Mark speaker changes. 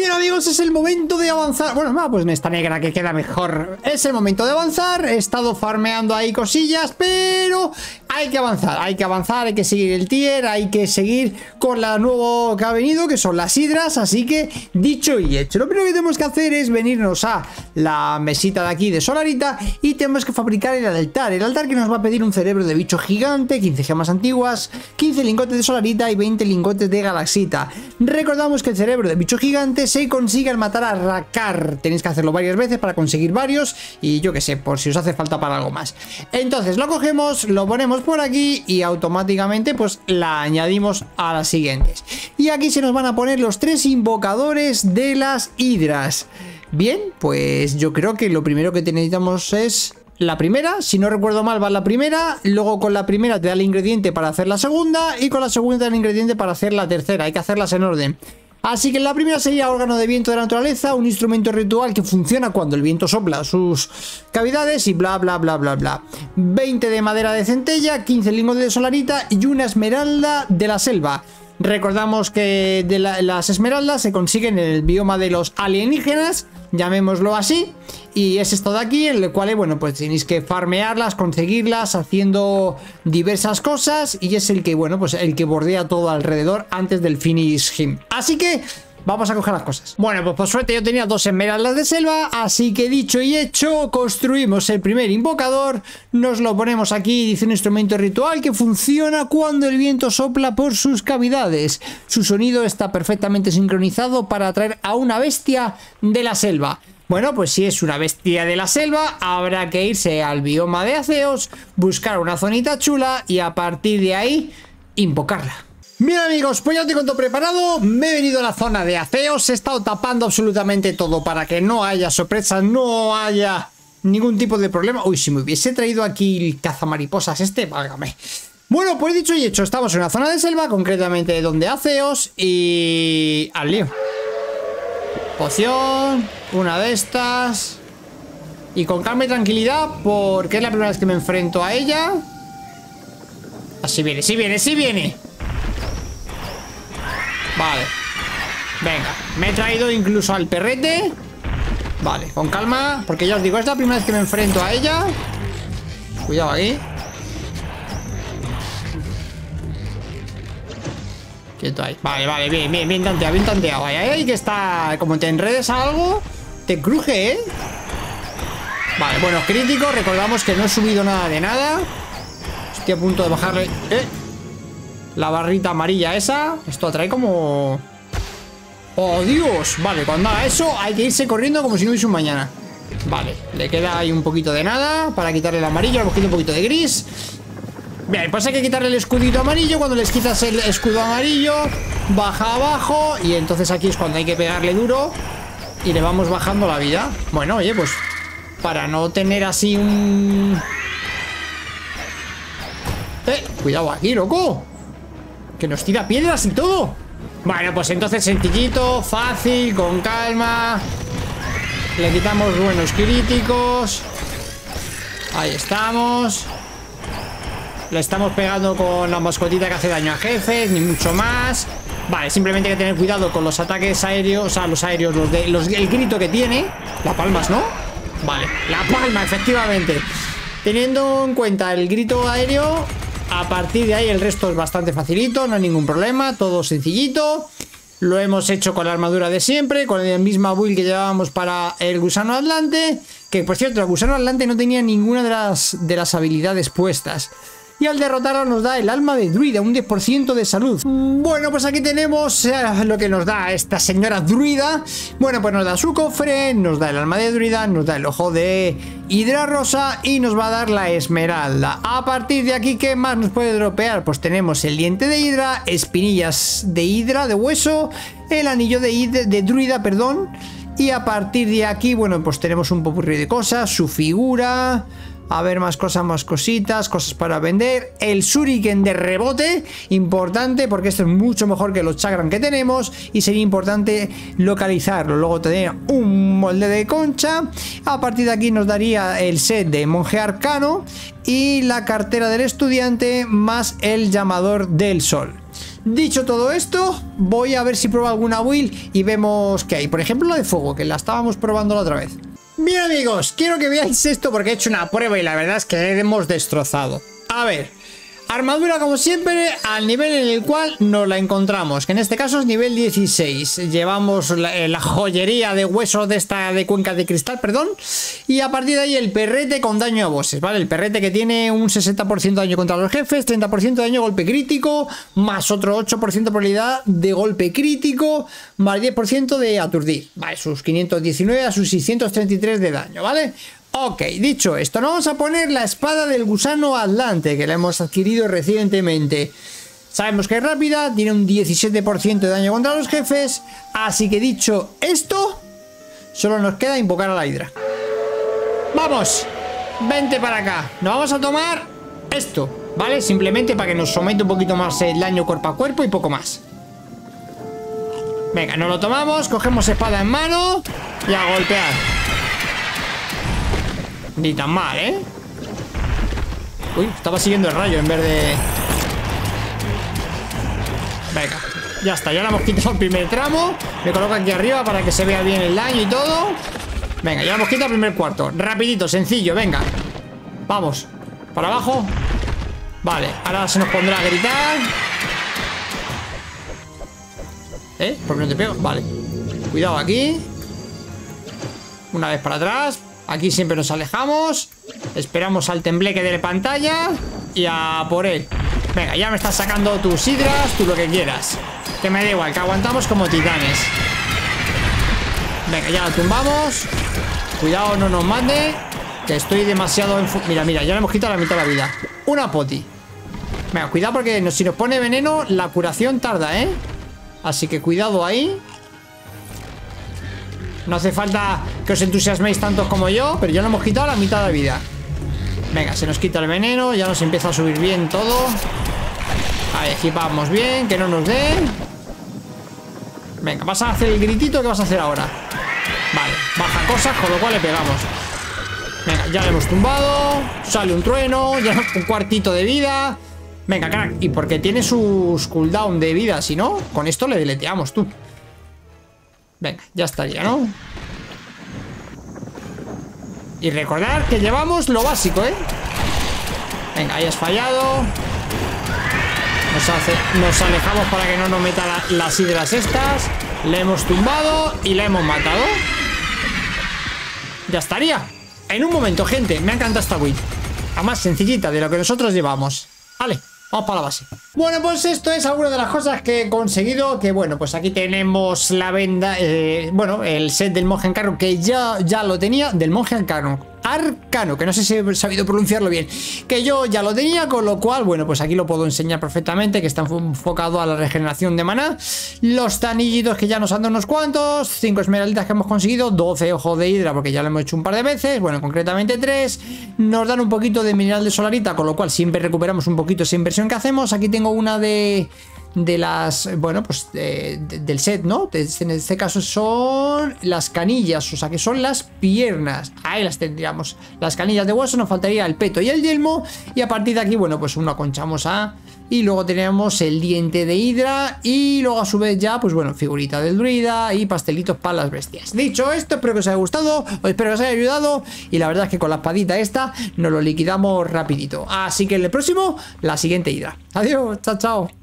Speaker 1: Bien amigos, es el momento de avanzar. Bueno, pues en esta negra que queda mejor. Es el momento de avanzar. He estado farmeando ahí cosillas, pero hay que avanzar, hay que seguir el tier, hay que seguir con la nuevo que ha venido, que son las hidras. Así que, dicho y hecho, lo primero que tenemos que hacer es venirnos a la mesita de aquí de Solarita y tenemos que fabricar el altar que nos va a pedir un cerebro de bicho gigante, 15 gemas antiguas, 15 lingotes de Solarita y 20 lingotes de Galaxita. Recordamos que el cerebro de bicho gigante se consigue al matar a Rakar. Tenéis que hacerlo varias veces para conseguir varios y yo que sé, por si os hace falta para algo más. Entonces lo cogemos, lo ponemos por aquí y automáticamente pues la añadimos a las siguientes. Y aquí se nos van a poner los 3 invocadores de las hidras. Bien, pues yo creo que lo primero que necesitamos es la primera. Si no recuerdo mal va la primera, luego con la primera te da el ingrediente para hacer la segunda y con la segunda te da el ingrediente para hacer la tercera. Hay que hacerlas en orden. Así que la primera sería órgano de viento de la naturaleza, un instrumento ritual que funciona cuando el viento sopla sus cavidades y bla bla bla bla bla. 20 de madera de centella, 15 lingotes de Solarita y una esmeralda de la selva. Recordamos que las esmeraldas se consiguen en el bioma de los alienígenas, llamémoslo así, y es esto de aquí, en el cual, bueno, pues tenéis que farmearlas, conseguirlas, haciendo diversas cosas, y es el que, bueno, pues el que bordea todo alrededor antes del finish him. Así que vamos a coger las cosas. Bueno, pues por suerte yo tenía 2 esmeraldas de selva, así que dicho y hecho, construimos el primer invocador, nos lo ponemos aquí, dice un instrumento ritual que funciona cuando el viento sopla por sus cavidades. Su sonido está perfectamente sincronizado para atraer a una bestia de la selva. Bueno, pues si es una bestia de la selva, habrá que irse al bioma de Aceos, buscar una zonita chula y a partir de ahí, invocarla. Bien amigos, pues ya os tengo todo preparado, me he venido a la zona de Aceos, he estado tapando absolutamente todo para que no haya sorpresas, no haya ningún tipo de problema. Uy, si me hubiese traído aquí el cazamariposas válgame. Bueno, pues dicho y hecho, estamos en una zona de selva, concretamente donde Aceos y al lío. Poción, una de estas. Y con calma y tranquilidad, porque es la primera vez que me enfrento a ella. Así viene, sí viene, sí viene. Vale. Venga, me he traído incluso al perrete. Vale, con calma, porque ya os digo, es la primera vez que me enfrento a ella. Cuidado ahí. Quieto ahí. Vale, vale, bien, bien, bien tanteado, bien tanteado. Ahí que está, como te enredes a algo, te cruje, ¿eh? Vale, bueno, crítico. Recordamos que no he subido nada de nada. Estoy a punto de bajarle la barrita amarilla esa. Esto atrae como... ¡Oh, Dios! Vale, cuando haga eso hay que irse corriendo como si no hubiese un mañana. Vale, le queda ahí un poquito de nada para quitarle el amarillo, le un poquito de gris. Bien, pues hay que quitarle el escudito amarillo. Cuando les quitas el escudo amarillo, baja abajo y entonces aquí es cuando hay que pegarle duro y le vamos bajando la vida. Bueno, oye, pues para no tener así un... cuidado aquí, loco, que nos tira piedras y todo. Bueno, pues entonces sencillito, fácil, con calma. Le quitamos buenos críticos. Ahí estamos. Le estamos pegando con la mascotita que hace daño a jefes, ni mucho más. Vale, simplemente hay que tener cuidado con los ataques aéreos. O sea, los aéreos, el grito que tiene. Las palmas, ¿no? Vale, la palma, efectivamente. Teniendo en cuenta el grito aéreo, a partir de ahí el resto es bastante facilito, no hay ningún problema, todo sencillito. Lo hemos hecho con la armadura de siempre, con la misma build que llevábamos para el gusano atlante. Que por cierto, el gusano atlante no tenía ninguna de las habilidades puestas. Y al derrotarlo nos da el alma de druida, un 10% de salud. Bueno, pues aquí tenemos lo que nos da esta señora druida. Bueno, pues nos da su cofre, nos da el alma de druida, nos da el ojo de hidra rosa y nos va a dar la esmeralda. A partir de aquí, ¿qué más nos puede dropear? Pues tenemos el diente de hidra, espinillas de hidra, de hueso, el anillo de druida, perdón. Y a partir de aquí, bueno, pues tenemos un popurrí de cosas, su figura... A ver, más cosas, más cositas, cosas para vender. El shuriken de rebote, importante porque esto es mucho mejor que los chakran que tenemos y sería importante localizarlo. Luego tener un molde de concha. A partir de aquí nos daría el set de monje arcano y la cartera del estudiante más el llamador del sol. Dicho todo esto, voy a ver si pruebo alguna build y vemos qué hay. Por ejemplo, la de fuego, que la estábamos probando la otra vez. Bien, amigos, quiero que veáis esto porque he hecho una prueba y la verdad es que hemos destrozado. A ver, armadura como siempre al nivel en el cual nos la encontramos, que en este caso es nivel 16. Llevamos la joyería de huesos de esta de cuenca de cristal, perdón. Y a partir de ahí el perrete con daño a bosses, ¿vale? El perrete que tiene un 60% de daño contra los jefes, 30% de daño golpe crítico, más otro 8% de probabilidad de golpe crítico, más 10% de aturdir. Vale, sus 519 a sus 633 de daño, ¿vale? Ok, dicho esto, nos vamos a poner la espada del gusano Atlante, que la hemos adquirido recientemente. Sabemos que es rápida, tiene un 17% de daño contra los jefes, así que dicho esto, solo nos queda invocar a la Hidra. ¡Vamos! Vente para acá. Nos vamos a tomar esto, ¿vale? Simplemente para que nos someta un poquito más el daño cuerpo a cuerpo y poco más. Venga, nos lo tomamos, cogemos espada en mano y a golpear. Ni tan mal, ¿eh? Uy, estaba siguiendo el rayo en vez de... Venga, ya está, ya le hemos quitado el primer tramo. Me coloco aquí arriba para que se vea bien el daño y todo. Venga, ya le hemos quitado el primer cuarto. Rapidito, sencillo, venga. Vamos, para abajo. Vale, ahora se nos pondrá a gritar. ¿Por qué no te pego? Vale, cuidado aquí. Una vez para atrás. Aquí siempre nos alejamos. Esperamos al tembleque de la pantalla. Y a por él. Venga, ya me estás sacando tus hidras. Tú lo que quieras. Que me da igual, que aguantamos como titanes. Venga, ya lo tumbamos. Cuidado, no nos mande. Que estoy demasiado... Mira, mira, ya le hemos quitado la mitad de la vida. Una poti. Venga, cuidado porque si nos pone veneno, la curación tarda, ¿eh? Así que cuidado ahí. No hace falta que os entusiasméis tantos como yo, pero ya le hemos quitado la mitad de la vida. Venga, se nos quita el veneno. Ya nos empieza a subir bien todo. Ahí, equipamos bien, que no nos dé. Venga, ¿vas a hacer el gritito? ¿Qué vas a hacer ahora? Vale, baja cosas, con lo cual le pegamos. Venga, ya le hemos tumbado. Sale un trueno, ya un cuartito de vida. Venga, crack, y porque tiene sus cooldown de vida. Si no, con esto le deleteamos, tú. Venga, ya estaría, ¿no? Y recordar que llevamos lo básico, ¿eh? Venga, ahí has fallado. Nos alejamos para que no nos meta las hidras estas. Le hemos tumbado y le hemos matado. Ya estaría. En un momento, gente, me ha encantado esta build. La más sencillita de lo que nosotros llevamos. Vale, vamos para la base. Bueno, pues esto es alguna de las cosas que he conseguido. Que bueno, pues aquí tenemos la venda. Bueno, el set del monje arcano, que ya lo tenía. Del monje arcano, que no sé si he sabido pronunciarlo bien. Que yo ya lo tenía, con lo cual, bueno, pues aquí lo puedo enseñar perfectamente. Que está enfocado a la regeneración de maná. Los tanillitos que ya nos han dado unos cuantos. 5 esmeraldas que hemos conseguido. 12 ojos de hidra porque ya lo hemos hecho un par de veces. Bueno, concretamente 3. Nos dan un poquito de mineral de solarita, con lo cual siempre recuperamos un poquito esa inversión que hacemos. Aquí tengo una de las, bueno, pues del set, ¿no? En este caso son las canillas, o sea que son las piernas. Ahí las tendríamos, las canillas de hueso. Nos faltaría el peto y el yelmo. Y a partir de aquí, bueno, pues uno aconchamos a... Y luego tenemos el diente de hidra. Y luego a su vez ya, pues bueno, figurita del druida y pastelitos para las bestias. Dicho esto, espero que os haya gustado, o espero que os haya ayudado. Y la verdad es que con la espadita esta nos lo liquidamos rapidito. Así que en el próximo, la siguiente hidra. Adiós, chao, chao.